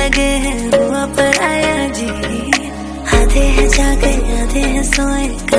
लगे हैं हुआ पराया जी। आधे हैं जागे आधे हैं सोए।